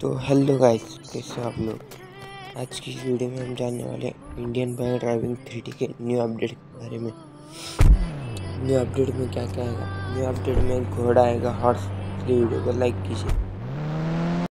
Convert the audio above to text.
तो hello guys, कैसे हो आप लोग। आज की इस वीडियो में हम जानने वाले हैं इंडियन बाइक ड्राइविंग 3D के न्यू अपडेट के बारे में। न्यू अपडेट में क्या क्या आएगा। न्यू अपडेट में घोड़ा आएगा हॉर्स। इसलिए वीडियो को लाइक कीजिए।